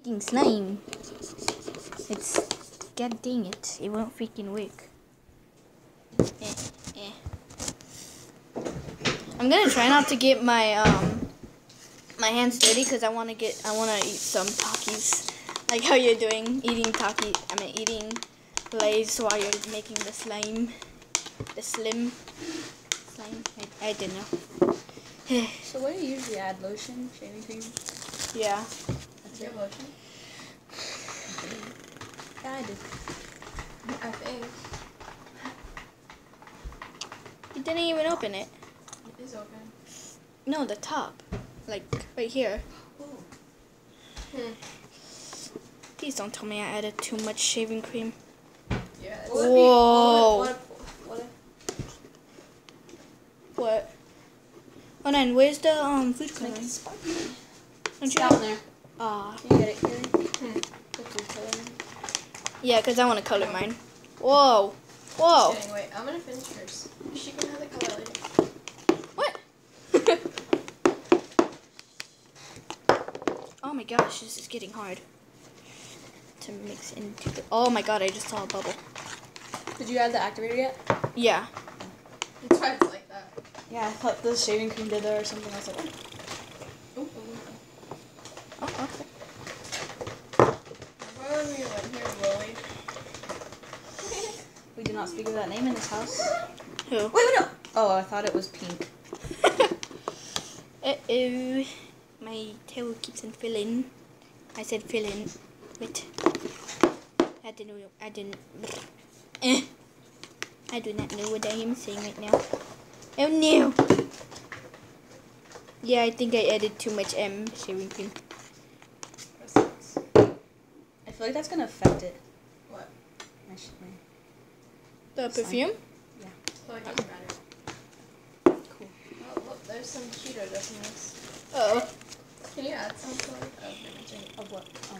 freaking slime. It's, god dang it, it won't freaking work. I'm gonna try not to get my my hands dirty because I wanna eat some Takis. Like how you're doing, eating Lay's while you're making the slime. The slim slime. I don't know. So what do you usually add? Lotion? Shaving cream? Yeah. That's your lotion? Yeah, I do. I think. You didn't even open it. It is open. No, the top. Like, right here. Ooh. Please don't tell me I added too much shaving cream. Yeah. Whoa. What? What? Oh, and where's the food coloring? Don't you down there. Ah. Can you get it, Kaylee? The food coloring. Yeah, because I want to color mine. Whoa. Whoa. Just kidding. Wait, I'm gonna finish hers. She can have the color later. What? Oh my gosh, this is getting hard to mix into the... Oh my god, I just saw a bubble. Did you add the activator yet? Yeah. That's why it's like that. Yeah, I thought the shaving cream did that or something. I was like, oh. Oh, okay. Remember when we went here, Willie? We do not speak of that name in this house. Who? Wait, no! Oh, I thought it was pink. Uh-oh. My tail keeps on filling. I said filling. Wait. I didn't. I do not know what I am saying right now. Oh no! Yeah, I think I added too much shaving cream. I feel like that's gonna affect it. What? The perfume? Yeah. Oh, it doesn't matter. Cool. Oh, look, there's some Cheeto dust in this. Oh. Can you add some to it? Of what? Oh.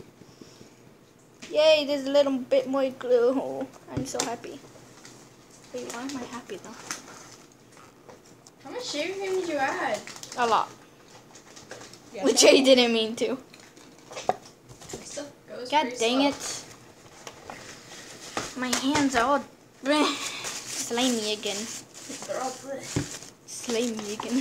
Yay, there's a little bit more glue. Oh, I'm so happy. Wait, why am I happy though? How much shaving cream did you add? A lot. Yeah, Which I didn't mean to. Stuff goes God pretty dang slow. it. My hands are all slimy again. They're all bleh. Slimy again.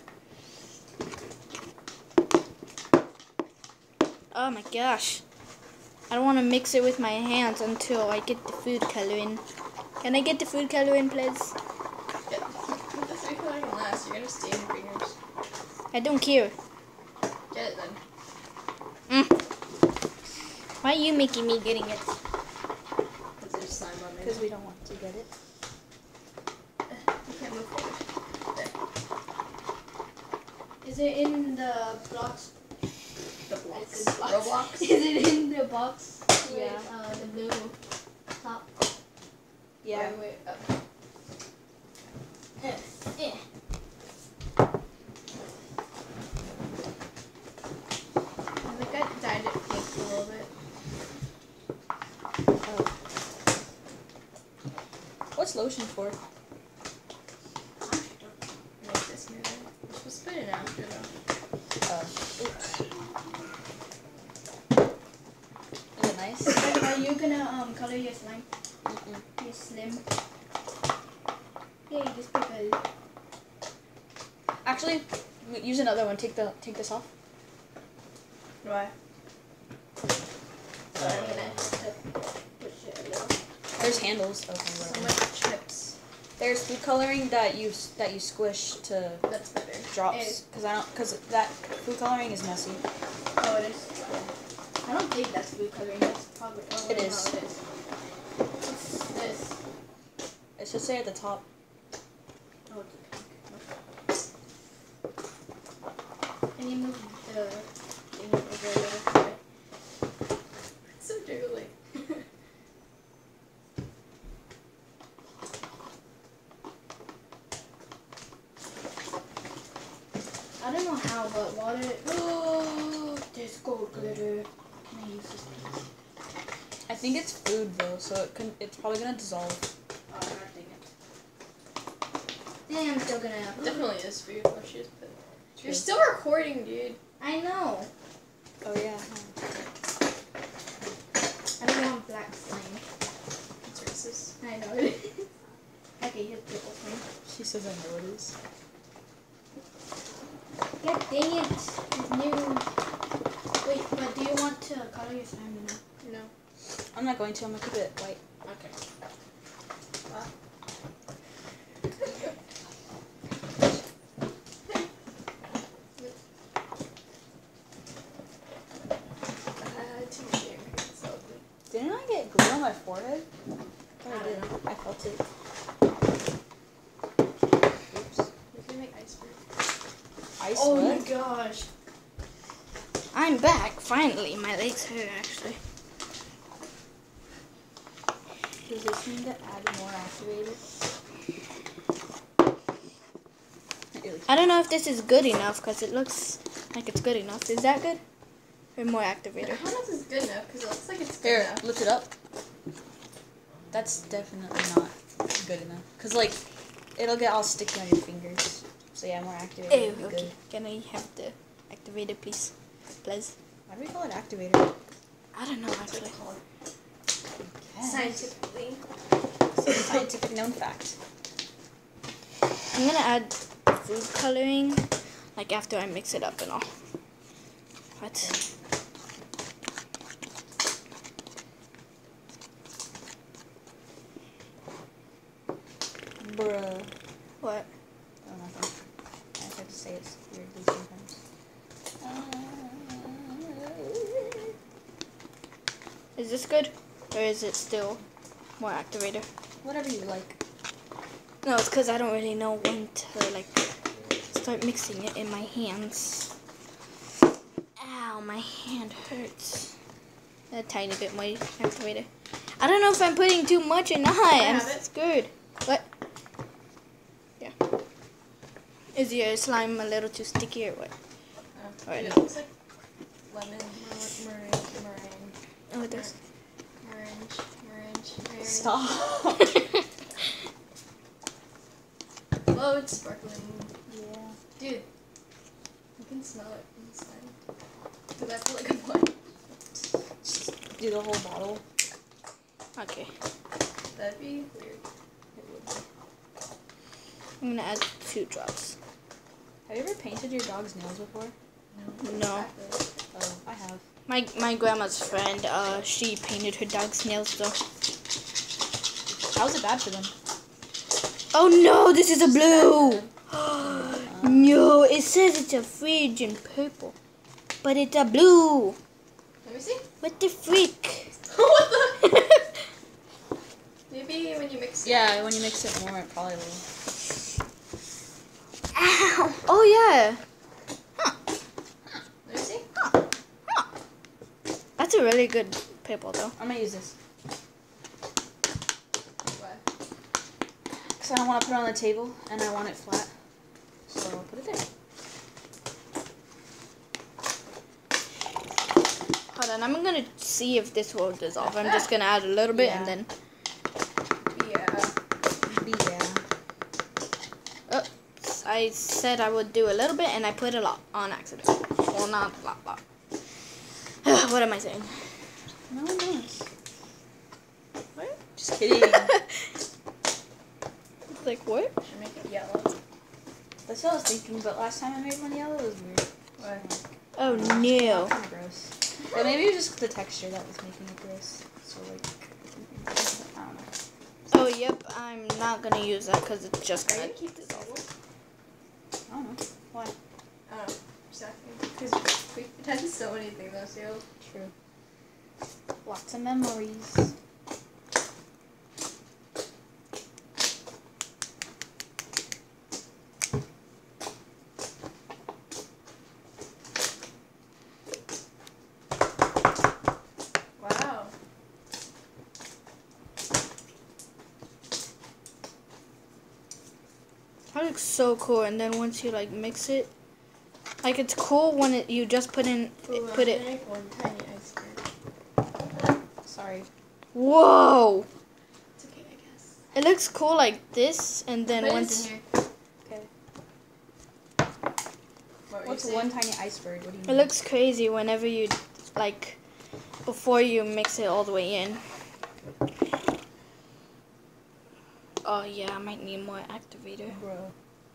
Oh my gosh. I don't want to mix it with my hands until I get the food coloring. Can I get the food coloring, please? Yeah, put the food coloring last. You're gonna stain your fingers. I don't care. Get it then. Why are you making me getting it? Because there's slime on there. Because we don't want to get it. You can't move forward. There. Is it in the blocks? The blocks. Roblox? Is it in the box? Yeah. With, the blue top. Yeah. Wait, up. Yeah. I think I dyed it pink a little bit. Oh. What's lotion for? Make this smoother. We're supposed to put it after though. Oops. Is it nice? Are you gonna color your slime? Your slim? Yeah, you just pick a... Actually, use another one. Take this off. Why? So I'm gonna push it a little. There's handles. Okay, So whatever. much chips. There's food coloring that you squish to That's better. drops because that food coloring is messy. Oh, it is? I don't think that's food coloring. That's probably... Oh, It no, is. it is. What's this? It should say at the top. Oh, it's pink. Can you move the thing over a little bit? It's so jiggly. I don't know how, but water... Oh, there's gold glitter. Can I use this piece? I think it's food though, so it's probably gonna dissolve. Oh, God dang it. Yeah, I'm still gonna... Definitely is food. Oh, she just put. You're still recording, dude. I know. Oh yeah. says I know it is. God dang it. It's new. Wait, but do you want to color your slime now? No. I'm not going to. I'm going to keep it white. Okay. Didn't I get glue on my forehead? I didn't. I felt it. Oops. You can make iceberg. Ice Oh what? my gosh. I'm back, finally. My legs hurt, actually. Does this mean to add more activator? I don't know if this is good enough because it looks like it's good enough. Is that good? Or more activator? I don't know if this is good enough because it looks like it's good Here, enough. lift it up. That's definitely not good enough. Because, like, it'll get all sticky on your fingers. So, yeah, more activator Ew, would be okay. good. Can I have the activator, please? Please. Why do we call it activator? I don't know, actually. Yes. Scientifically. Scientific known fact. I'm gonna add food coloring, like after I mix it up and all. What? Bruh. What? Oh, nothing. I just have to say it weirdly sometimes. Is this good? Or is it still more activator? Whatever you like. No, it's because I don't really know when to, like, start mixing it in my hands. Ow, my hand hurts. A tiny bit more activator. I don't know if I'm putting too much or not. I'm have it. scared. What? Yeah. Is your slime a little too sticky or what? Or It no? looks like lemon, meringue. Oh, it does. Meringue. Stop. Oh, it's sparkling. Yeah. Dude, you can smell it inside. Because I feel like I'm blind. Just do the whole bottle. Okay. That'd be weird. It would be. I'm gonna add 2 drops. Have you ever painted your dog's nails before? No. Oh, I have. My grandma's friend, she painted her dog's nails though. How's it bad for them? Oh no, this is a blue! No, it says it's a fridge in purple. But it's a blue! Let me see. What the freak? What the? Maybe when you mix it. Yeah, when you mix it more, it probably will. Ow! Oh yeah! Let me see. That's a really good purple though. I'm gonna use this. Why? Because I don't want to put it on the table, and I want it flat. So I'll put it there. Hold on, I'm gonna see if this will dissolve. I'm just gonna add a little bit and then... Yeah. Yeah. Oh, I said I would do a little bit and I put a lot on accident. Well, not a lot. What am I saying? No one knows. What? Just kidding. It's like, what? Should make it yellow. That's what I was thinking, but last time I made one yellow, it was weird. Why? Oh no. Kind of gross. But maybe it was just the texture that was making it gross. So, like, I don't know. Oh, yep, I'm not gonna use that because it's just Are you gonna gonna keep this table? I don't know. Why? I don't know. Just asking. Because it has so many things on sale. True. Lots of memories. Wow. That looks so cool. And then once you like mix it, like it's cool when you just put it. Make one tiny iceberg. Sorry. Whoa! It's okay, I guess. It looks cool like this, and then Put once it in here. Okay. What were What's you saying? one tiny iceberg? What do you it mean? looks crazy whenever you like before you mix it all the way in. Oh yeah, I might need more activator. Bro.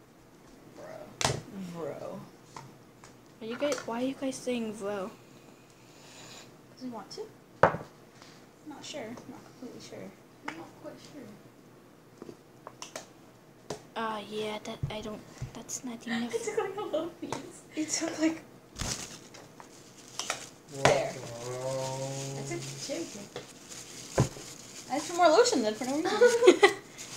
Are you guys? Why are you guys saying bro? Does he want to? Not sure. Not completely sure. I'm not quite sure. Yeah, that I don't. That's not enough. It took like a little piece. It took like. There. I took cherry cake. I had some more lotion then for no reason.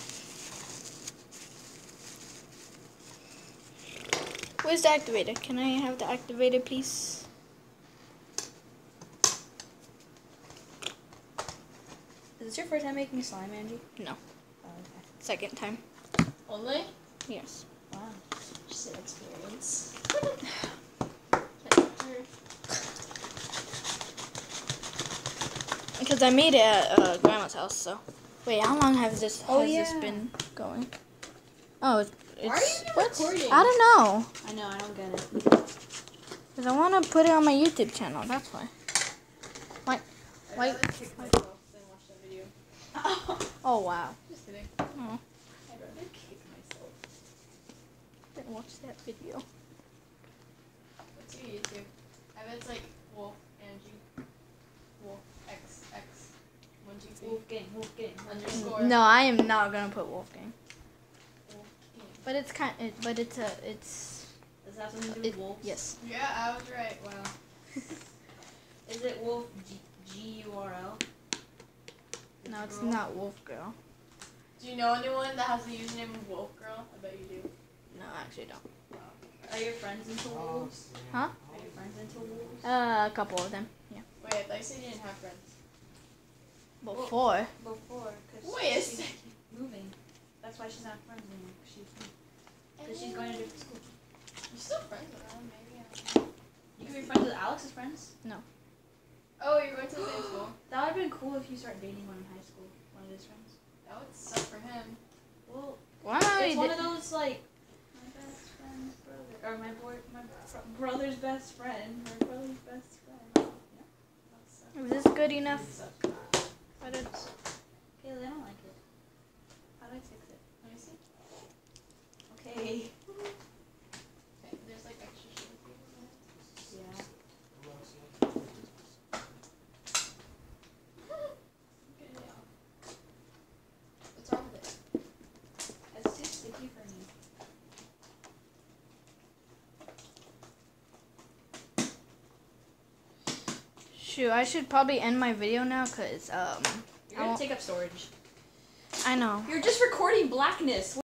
Where's the activator? Can I have the activator piece? Is this your first time making slime, Angie? No. Oh, okay. Second time. Only? Yes. Wow. Just an experience. Because I made it at Grandma's house, so. Wait, how long has this been going? Oh, it's. Why are you what? recording? I don't know. I know, I don't get it. Because I want to put it on my YouTube channel. That's why. Why? I'd Why? rather kick myself than watch that video. Oh wow. Just kidding. Oh, I'd rather kick myself. didn't watch that video. What's your YouTube? I bet it's like Wolf Angie. Wolf XX 1 2 3 Wolfgang. underscore. No, I am not gonna put Wolfgang. Wolf King. But it's but it's it's. Does that have something to do with wolves? Yes. Yeah, I was right. Wow. Is it Wolf G-U-R-L? No, it's not Wolf Girl. Do you know anyone that has the username of Wolf Girl? I bet you do. No, I actually don't. Are your friends into wolves? Huh? Are your friends into wolves? A couple of them. Yeah. Wait, I thought you said you didn't have friends. Before. Before, because Wait a she's second. moving. That's why she's not friends anymore. Because she's going to different school. You're still friends with them, maybe. I don't know. You can be friends with Alex's friends. Oh, you're going to the same school? That would have been cool if you start dating one in high school. One of his friends. That would suck for him. Well, Why not? it's one of those like my best friend's brother, or my brother's best friend, my brother's best friend. Yeah, that sucks. Is this good enough? But it's. Kaylee, I don't like it. How do I fix it? Let me see. Okay. Okay, there's like extra shit in it. Yeah. Get it out. What's wrong with it? It's too sticky for me. Shoot, I should probably end my video now, cause You're gonna take up storage. I know. You're just recording blackness.